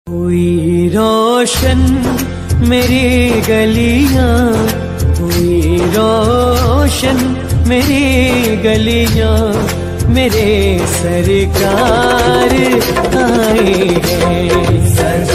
हुई रोशन मेरी गलियां, हुई रोशन मेरी गलियां, मेरे सरकार आए हैं।